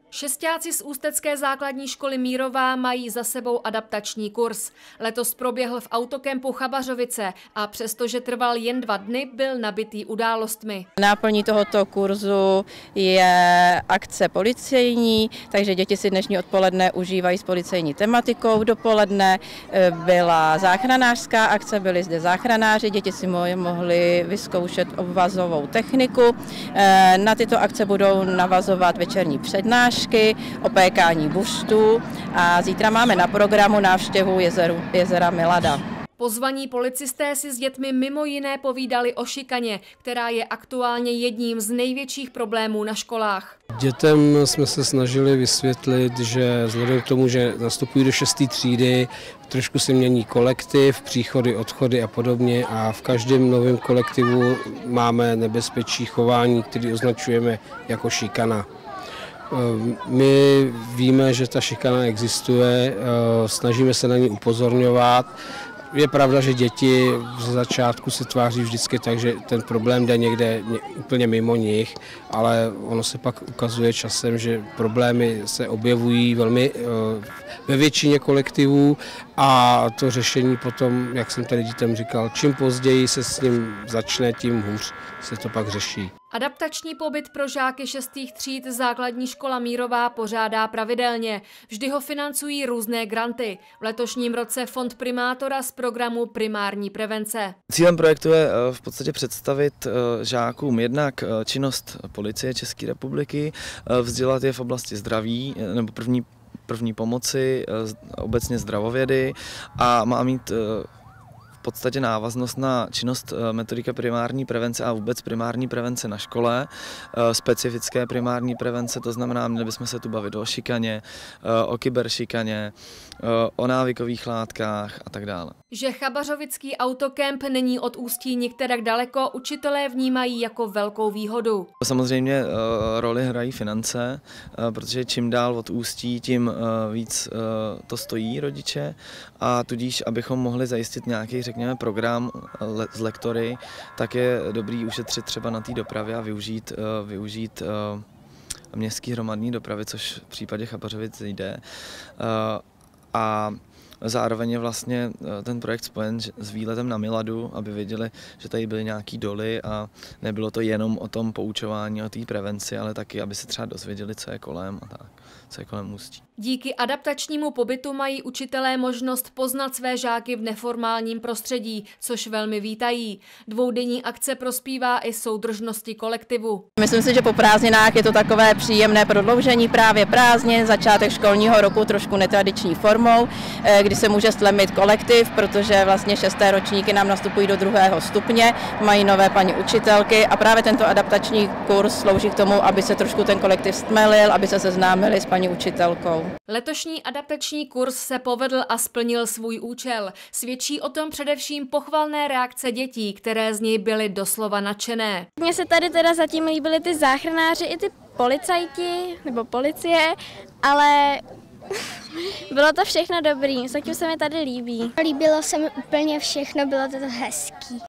Šestáci z ústecké základní školy Mírová mají za sebou adaptační kurz. Letos proběhl v autokempu Chabařovice a přestože trval jen 2 dny, byl nabitý událostmi. Náplní tohoto kurzu je akce policejní, takže děti si dnešní odpoledne užívají s policejní tematikou. Dopoledne byla záchranářská akce, byli zde záchranáři, děti si mohli vyzkoušet obvazovou techniku. Na tyto akce budou navazovat večerní přednášky, opékání buštů a zítra máme na programu návštěvu jezera Milada. Pozvaní policisté si s dětmi mimo jiné povídali o šikaně, která je aktuálně jedním z největších problémů na školách. Dětem jsme se snažili vysvětlit, že vzhledem k tomu, že nastupují do 6. třídy, trošku se mění kolektiv, příchody, odchody a podobně a v každém novém kolektivu máme nebezpečí chování, který označujeme jako šikana. My víme, že ta šikana existuje, snažíme se na ní upozorňovat. Je pravda, že děti ze začátku se tváří vždycky tak, že ten problém jde někde úplně mimo nich, ale ono se pak ukazuje časem, že problémy se objevují velmi ve většině kolektivů a to řešení potom, jak jsem tady dětem říkal, čím později se s ním začne, tím hůř se to pak řeší. Adaptační pobyt pro žáky 6. tříd základní škola Mírová pořádá pravidelně. Vždy ho financují různé granty. V letošním roce fond primátora z programu Primární prevence. Cílem projektu je v podstatě představit žákům jednak činnost Policie České republiky, vzdělat je v oblasti zdraví nebo první pomoci, obecně zdravovědy a má mít v podstatě návaznost na činnost metodika primární prevence a vůbec primární prevence na škole, specifické primární prevence, to znamená, měli bychom se tu bavit o šikaně, o kyberšikaně, o návykových látkách a tak dále. Že chabařovický autokemp není od Ústí nikterak daleko, učitelé vnímají jako velkou výhodu. Samozřejmě roli hrají finance, protože čím dál od Ústí, tím víc to stojí rodiče a tudíž, abychom mohli zajistit nějaký, řekněme, program z lektory, tak je dobrý ušetřit třeba na té dopravě a využít městské hromadné dopravy, což v případě Chabařovic jde. A zároveň je vlastně ten projekt spojen s výletem na Miladu, aby věděli, že tady byly nějaký doly a nebylo to jenom o tom poučování, o té prevenci, ale taky, aby se třeba dozvěděli, co je kolem a tak, co je kolem Ústí. Díky adaptačnímu pobytu mají učitelé možnost poznat své žáky v neformálním prostředí, což velmi vítají. Dvoudenní akce prospívá i soudržnosti kolektivu. Myslím si, že po prázdninách je to takové příjemné prodloužení právě prázdnin, začátek školního roku trošku netradiční formou, kdy se může stlemit kolektiv, protože vlastně 6. ročníky nám nastupují do 2. stupně, mají nové paní učitelky a právě tento adaptační kurz slouží k tomu, aby se trošku ten kolektiv stmelil, aby se seznámili s paní učitelkou. Letošní adaptační kurz se povedl a splnil svůj účel. Svědčí o tom především pochvalné reakce dětí, které z něj byly doslova nadšené. Mně se tady teda zatím líbily ty záchranáři i ty policajti nebo policie, ale bylo to všechno dobrý, zatím se mi tady líbí. Líbilo se mi úplně všechno, bylo to hezký.